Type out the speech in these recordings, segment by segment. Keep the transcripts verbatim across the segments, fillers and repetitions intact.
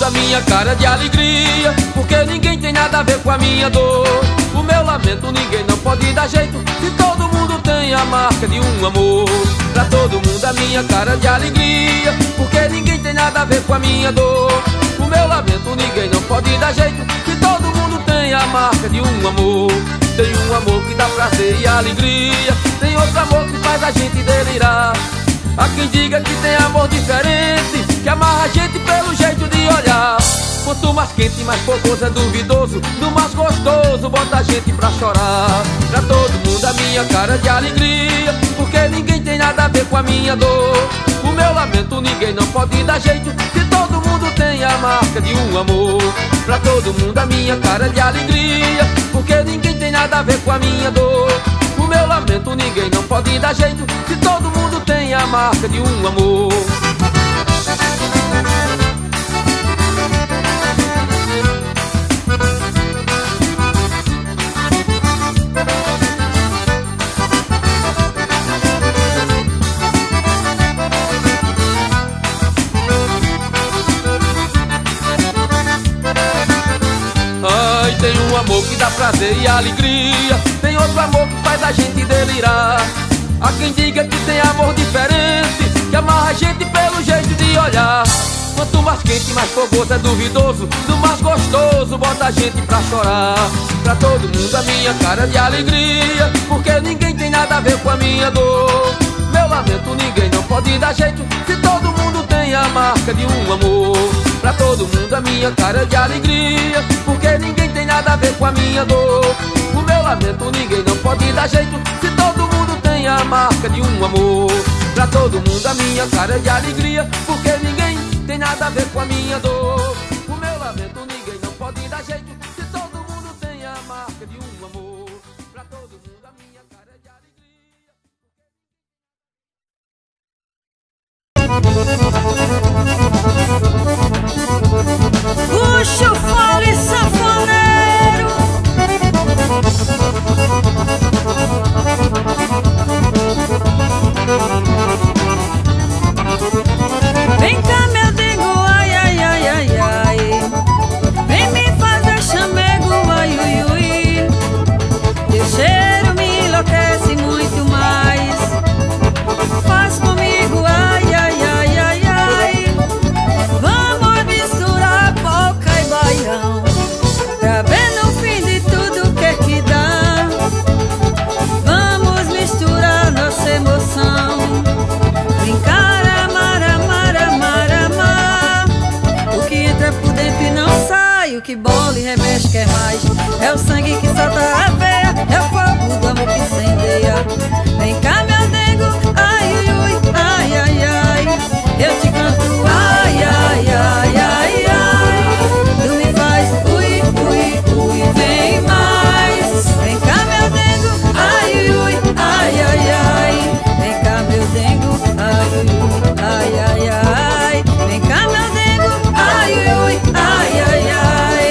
a minha cara de alegria, porque ninguém tem nada a ver com a minha dor. O meu lamento ninguém não pode dar jeito, se todo mundo tem a marca de um amor. Pra todo mundo a minha cara de alegria, porque ninguém tem nada a ver com a minha dor. O meu lamento ninguém não pode dar jeito, se todo mundo tem a marca de um amor. Tem um amor que dá prazer e alegria, tem outro amor que faz a gente delirar. Há quem diga que tem amor diferente, que amarra a gente pelo jeito de olhar. Quanto mais quente, mais fogoso é duvidoso, do mais gostoso bota a gente pra chorar. Pra todo mundo a minha cara de alegria, porque ninguém tem nada a ver com a minha dor. O meu lamento ninguém não pode dar jeito, se todo mundo tem a marca de um amor. Pra todo mundo a minha cara de alegria, porque ninguém tem nada a ver com a minha dor. O meu lamento ninguém não pode dar jeito, se todo mundo tem a marca de um amor. Ai, tem um amor que dá prazer e alegria, tem outro amor que faz a gente delirar. Há quem diga que tem amor diferente, que amarra a gente pelo jeito de olhar. Quanto mais quente, mais fogoso é duvidoso, do mais gostoso bota a gente pra chorar. Pra todo mundo a minha cara de alegria, porque ninguém tem nada a ver com a minha dor. Meu lamento ninguém não pode dar jeito, se todo mundo tem a marca de um amor. Pra todo mundo a minha cara de alegria, porque ninguém tem nada a ver com a minha dor. O meu lamento ninguém não pode dar jeito, se todo mundo tem a marca de um amor. Pra todo mundo a minha cara de alegria, porque ninguém tem nada a ver com a minha dor. O meu lamento ninguém não pode dar jeito, se todo mundo tem a marca de um amor. Pra todo mundo a minha cara de alegria. Puxa o fole sanfoneiro. Vem cá, meu dengo, ai, ai, ai, ai, ai. Vem me fazer chamego, ai, ui, ui. Teu cheiro me enlouquece muito mais. Faz comigo, ai, ai, ai, ai, ai. Vamos misturar polca e baião, pra ver no fim de tudo o que é que dá. Vamos misturar nossa emoção, brincar, amar, amar, amar, amar. O que entra por dentro e não sai, o que bola e remexe quer mais. É o sangue que solta a veia, é o fogo do amor que incendeia. Vem cá, meu nego, ai, ui, ui, ai, ai, ai. Eu te canto, ai, ai, ai, ai, ai. Tu me faz, ui, ui, ui, vem mais. Vem cá, meu nego, ai, ui, ui, ai, ai, ai. Vem cá, meu nego, ai, ui, ui, ai, ai, ai. Vem cá, meu nego, ai, ui, ui, ai, ai, ai.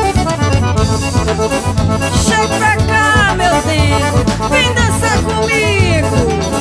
Chega pra cá, meu nego, vem dançar comigo.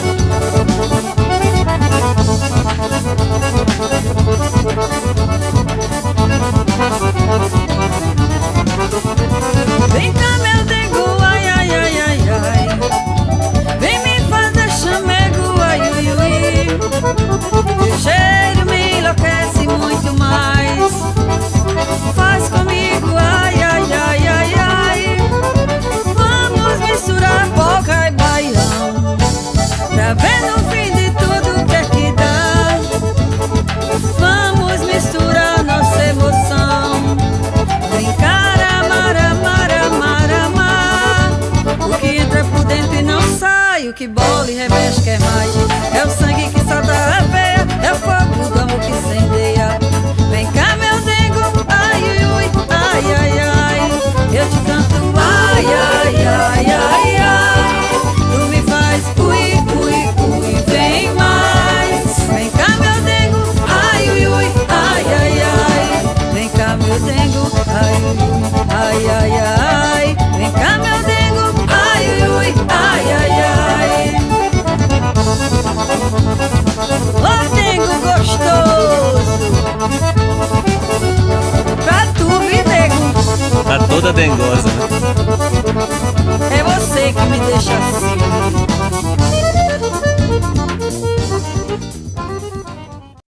Vem cá, meu nego, ai, ai, ai, ai, ai. Vem me fazer chamego, ai, ui, ui. Teu cheiro me enlouquece muito mais. Faz comigo, ai, ai, ai, ai, ai. Vamos misturar polca e baião, pra ver no fim de tudo o que é que dá. Vamos misturar nossa emoção, brincar, amar, amar, amar, amar. O que entra por dentro e não sai, o que bola e remexe quer mais. É o sangue que solta a veia, é o fogo do amor que incendeia. Vem cá, meu dengo, ai, ui, ui, ai, ai, ai. Eu te canto, ai, ai, ai, ai, ai. Tu me faz, ui, ui, ui, vem mais. Vem cá, meu dengo, ai, ui, ui, ai, ai, ai. Vem cá, meu dengo, ai, ui, ui, ai, ai, ai. Vem cá, meu dengo, ai, ui, ui, ai, ai, ai. casa, né? É você que me deixa assim.